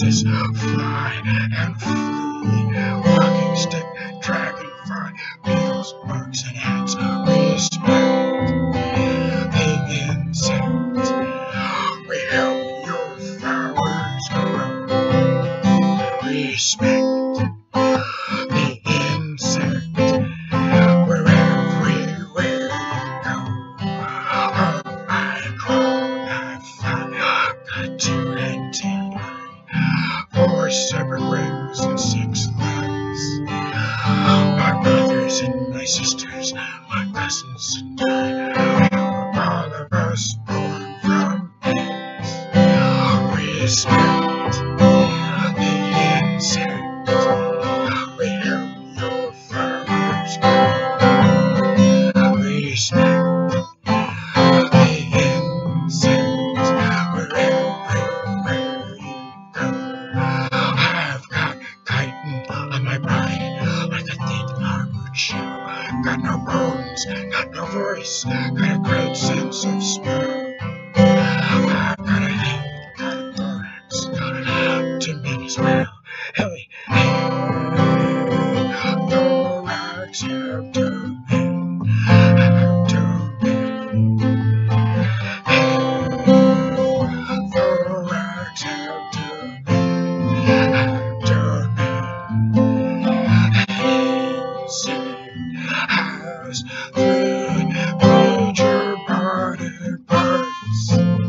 mantis, fly, and flea, walking stick, dragonfly, beetles, bugs, and ants. Respect the insect. We help your flowers grow. Respect the insect. We're everywhere you go. Oh, I crawl, I fly, got 2 and 10, 4 separate wings and 6 legs. My brothers and my sisters, my cousins and I, all of us born from eggs. Respect the insect. We help your flowers grow. Respect the insect. We're everywhere you go. I've got chitin on my body like a thin armored shell. Got no bones, got no voice, got a great sense of smell. I've got a head, got a thorax, got an abdomen as well. Hey, hey, thorax, abdomen, abdomen. Hey, thorax, abdomen, abdomen. Has 3 major body parts.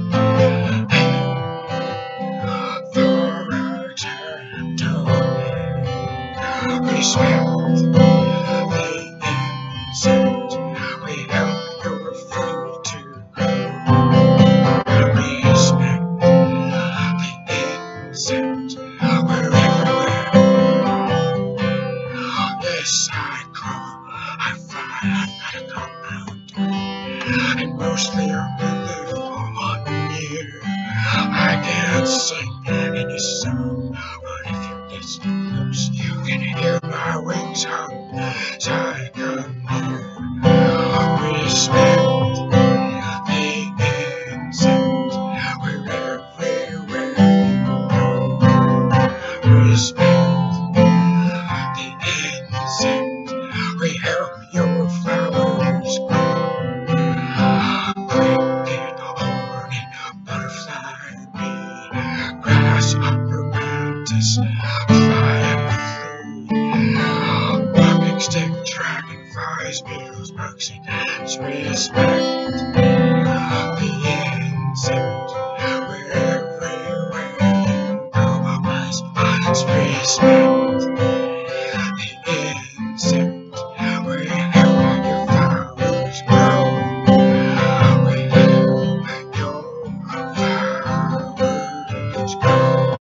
Thorax, abdomen. Respect the insect. We help your food to grow. Respect the insect. We're everywhere. Yes, I crawl, I fly, I've got a compound, and mostly only live on here. I can't sing any song, but if you listen close, you can hear my wings hum as I come near. Respect the insect. We're everywhere you go. Respect the insect. We help your flowers grow. Cricket, hornet, butterfly, bee, grasshopper, mantis, fly, and flea, walking stick, dragonflies, beetles, bugs, and ants. Respect the